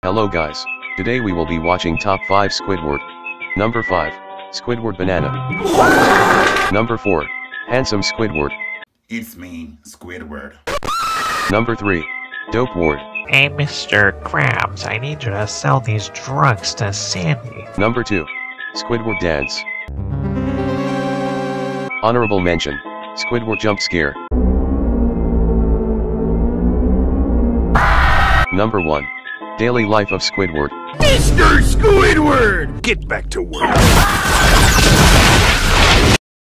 Hello guys, today we will be watching top 5 Squidward. Number 5, Squidward Banana. Number 4, Handsome Squidward. It's me, Squidward. Number 3, Dope Ward. Hey, Mr. Krabs, I need you to sell these drugs to Sandy. Number 2, Squidward Dance. Honorable mention, Squidward Jump Scare. Number 1, Daily Life of Squidward. Mr. Squidward! Get back to work.